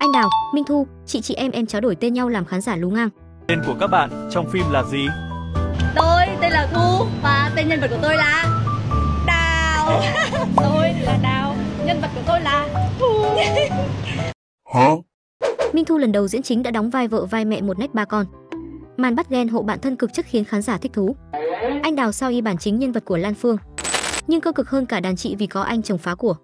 Anh Đào, Minh Thu, chị em trao đổi tên nhau làm khán giả lú ngang. Tên của các bạn trong phim là gì? Tôi tên là Thu và tên nhân vật của tôi là Đào. Tôi là Đào, nhân vật của tôi là Thu. Hả? Minh Thu lần đầu diễn chính đã đóng vai vợ vai mẹ một nách ba con. Màn bắt ghen hộ bạn thân cực chất khiến khán giả thích thú. Anh Đào sao y bản chính nhân vật của Lan Phương, nhưng cơ cực hơn cả đàn chị vì có anh chồng phá của.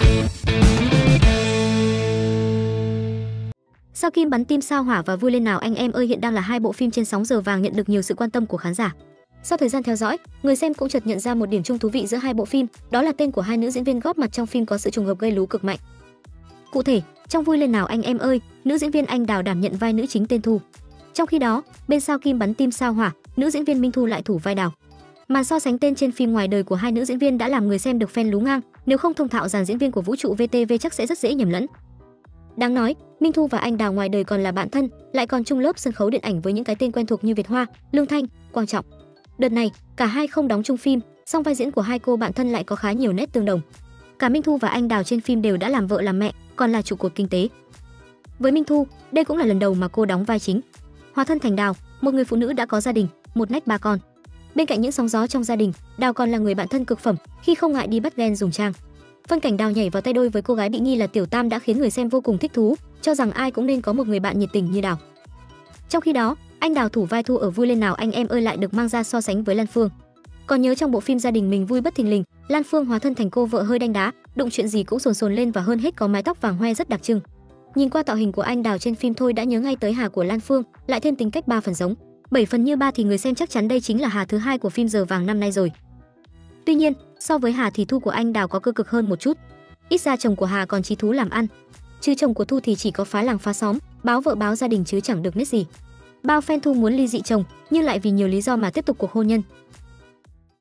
Sao Kim bắn tim sao hỏa và Vui lên nào anh em ơi hiện đang là hai bộ phim trên sóng giờ vàng nhận được nhiều sự quan tâm của khán giả. Sau thời gian theo dõi, người xem cũng chợt nhận ra một điểm chung thú vị giữa hai bộ phim, đó là tên của hai nữ diễn viên góp mặt trong phim có sự trùng hợp gây lú cực mạnh. Cụ thể, trong Vui lên nào anh em ơi, nữ diễn viên Anh Đào đảm nhận vai nữ chính tên Thu. Trong khi đó, bên Sao Kim bắn tim sao hỏa, nữ diễn viên Minh Thu lại thủ vai Đào. Màn so sánh tên trên phim ngoài đời của hai nữ diễn viên đã làm người xem được fan lú ngang, nếu không thông thạo dàn diễn viên của vũ trụ VTV chắc sẽ rất dễ nhầm lẫn. Đáng nói, Minh Thu và Anh Đào ngoài đời còn là bạn thân, lại còn chung lớp sân khấu điện ảnh với những cái tên quen thuộc như Việt Hoa, Lương Thanh, Quang Trọng. Đợt này, cả hai không đóng chung phim, song vai diễn của hai cô bạn thân lại có khá nhiều nét tương đồng. Cả Minh Thu và Anh Đào trên phim đều đã làm vợ làm mẹ, còn là trụ cột kinh tế. Với Minh Thu, đây cũng là lần đầu mà cô đóng vai chính. Hóa thân thành Đào, một người phụ nữ đã có gia đình, một nách ba con. Bên cạnh những sóng gió trong gia đình, Đào còn là người bạn thân cực phẩm khi không ngại đi bắt ghen dùng trang. Phân cảnh Đào nhảy vào tay đôi với cô gái bị nghi là Tiểu Tam đã khiến người xem vô cùng thích thú, cho rằng ai cũng nên có một người bạn nhiệt tình như Đào. Trong khi đó, anh Đào thủ vai Thu ở Vui lên nào anh em ơi lại được mang ra so sánh với Lan Phương. Còn nhớ trong bộ phim Gia đình mình vui bất thình lình, Lan Phương hóa thân thành cô vợ hơi đanh đá, đụng chuyện gì cũng sồn sồn lên và hơn hết có mái tóc vàng hoe rất đặc trưng. Nhìn qua tạo hình của anh Đào trên phim thôi đã nhớ ngay tới Hà của Lan Phương, lại thêm tính cách 3 phần giống, 7 phần như ba thì người xem chắc chắn đây chính là Hà thứ hai của phim giờ vàng năm nay rồi. Tuy nhiên, so với Hà thì Thu của anh Đào có cơ cực hơn một chút. Ít ra chồng của Hà còn chí thú làm ăn, chứ chồng của Thu thì chỉ có phá làng phá xóm, báo vợ báo gia đình chứ chẳng được nét gì. Bao fan Thu muốn ly dị chồng, nhưng lại vì nhiều lý do mà tiếp tục cuộc hôn nhân.